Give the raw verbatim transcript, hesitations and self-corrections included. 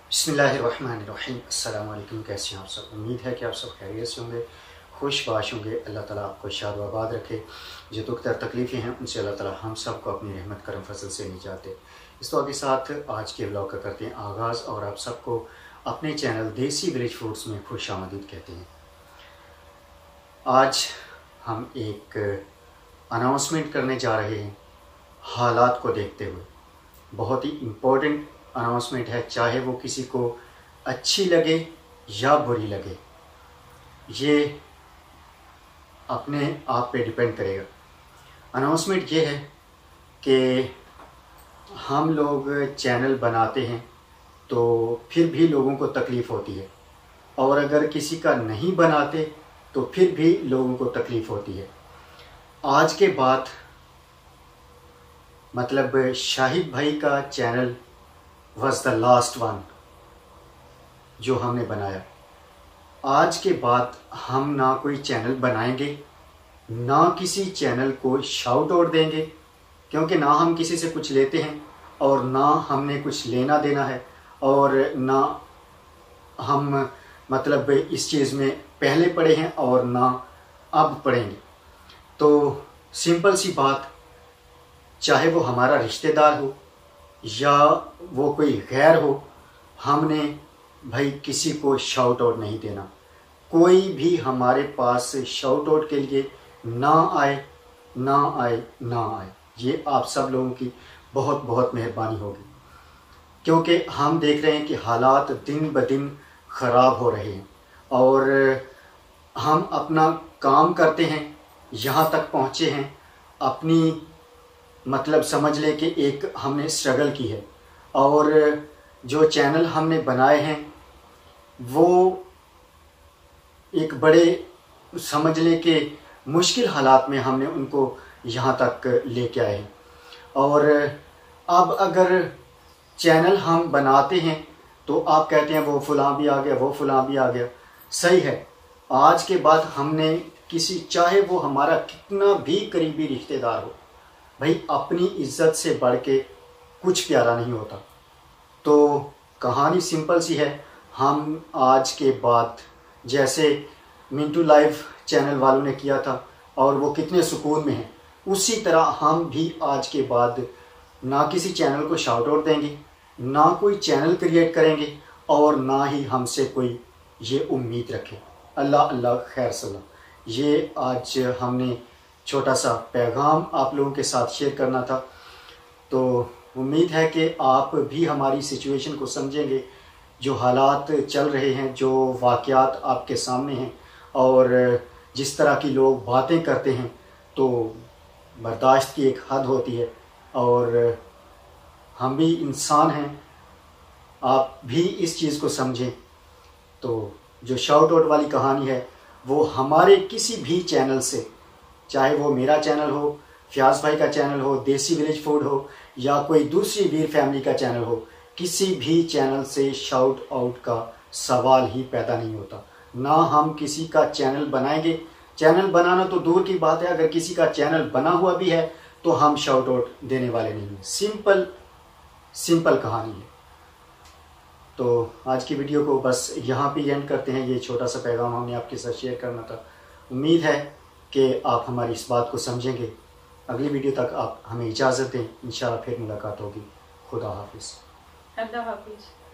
बिस्मिल्लाहिर्रहमानिर्रहीम। अस्सलाम वालेकुम। कैसे हैं आप सब? उम्मीद है कि आप सब खैरियत से होंगे, खुशबाश होंगे। अल्लाह ताला आपको शाद व आबाद रखे। जो दुख दर तकलीफ़ें हैं उनसे अल्लाह ताला हम सब को अपनी रहमत करम फजल से निजात दे। इस दुआ के साथ आज के व्लॉग का करते हैं आगाज़ और आप सबको अपने चैनल देसी विलेज फूड्स में खुश आमदीद कहते हैं। आज हम एक अनाउंसमेंट करने जा रहे हैं हालात को देखते हुए। बहुत ही इम्पोर्टेंट अनाउंसमेंट है, चाहे वो किसी को अच्छी लगे या बुरी लगे, ये अपने आप पे डिपेंड करेगा। अनाउंसमेंट ये है कि हम लोग चैनल बनाते हैं तो फिर भी लोगों को तकलीफ़ होती है, और अगर किसी का नहीं बनाते तो फिर भी लोगों को तकलीफ़ होती है। आज के बाद मतलब शाहिद भाई का channel was the last one जो हमने बनाया। आज के बाद हम ना कोई चैनल बनाएंगे, ना किसी चैनल को शाउट आउट देंगे, क्योंकि ना हम किसी से कुछ लेते हैं और ना हमने कुछ लेना देना है, और ना हम मतलब इस चीज़ में पहले पढ़े हैं और ना अब पढ़ेंगे। तो सिंपल सी बात, चाहे वो हमारा रिश्तेदार हो या वो कोई गैर हो, हमने भाई किसी को शाउट आउट नहीं देना। कोई भी हमारे पास शाउट आउट के लिए ना आए ना आए ना आए, ये आप सब लोगों की बहुत बहुत मेहरबानी होगी, क्योंकि हम देख रहे हैं कि हालात दिन ब दिन ख़राब हो रहे हैं और हम अपना काम करते हैं, यहाँ तक पहुँचे हैं। अपनी मतलब समझ ले कि एक हमने स्ट्रगल की है, और जो चैनल हमने बनाए हैं वो एक बड़े समझ ले कि मुश्किल हालात में हमने उनको यहाँ तक लेके आए हैं। और अब अगर चैनल हम बनाते हैं तो आप कहते हैं वो फलां भी आ गया, वो फलां भी आ गया। सही है, आज के बाद हमने किसी, चाहे वो हमारा कितना भी करीबी रिश्तेदार हो, भाई अपनी इज्जत से बढ़ के कुछ प्यारा नहीं होता। तो कहानी सिंपल सी है, हम आज के बाद जैसे मिंटू लाइव चैनल वालों ने किया था और वो कितने सुकून में हैं, उसी तरह हम भी आज के बाद ना किसी चैनल को शाउट आउट देंगे, ना कोई चैनल क्रिएट करेंगे, और ना ही हमसे कोई ये उम्मीद रखे। अल्लाह अल्लाह खैर सलाम। ये आज हमने छोटा सा पैगाम आप लोगों के साथ शेयर करना था। तो उम्मीद है कि आप भी हमारी सिचुएशन को समझेंगे, जो हालात चल रहे हैं, जो वाक़यात आपके सामने हैं, और जिस तरह की लोग बातें करते हैं, तो बर्दाश्त की एक हद होती है, और हम भी इंसान हैं, आप भी इस चीज़ को समझें। तो जो शाउट आउट वाली कहानी है वो हमारे किसी भी चैनल से, चाहे वो मेरा चैनल हो, फ्याज भाई का चैनल हो, देसी विलेज फूड हो, या कोई दूसरी वीर फैमिली का चैनल हो, किसी भी चैनल से शाउट आउट का सवाल ही पैदा नहीं होता। ना हम किसी का चैनल बनाएंगे, चैनल बनाना तो दूर की बात है, अगर किसी का चैनल बना हुआ भी है तो हम शाउट आउट देने वाले नहीं हैं। सिंपल सिंपल कहानी है। तो आज की वीडियो को बस यहाँ पे एंड करते हैं। ये छोटा सा पैगाम हमने आपके साथ शेयर करना था। उम्मीद है कि आप हमारी इस बात को समझेंगे। अगली वीडियो तक आप हमें इजाज़त दें, इंशाल्लाह फिर मुलाकात होगी। खुदा हाफिज़। अल्लाह हाफिज़।